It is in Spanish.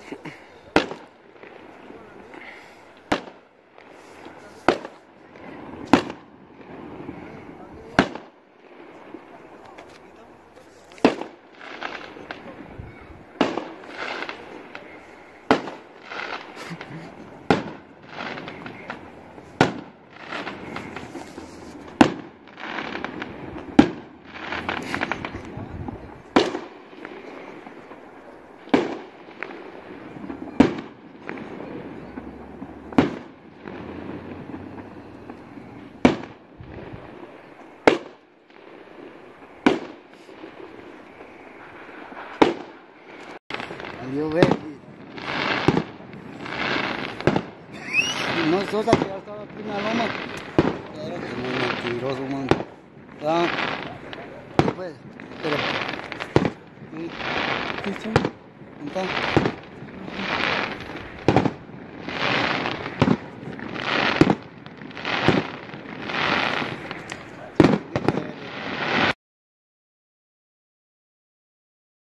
Yo ve no Sosa que ya estaba aquí en la loma. Claro que muy mentiroso, man. Ah, pues, pero. ¿Qué está?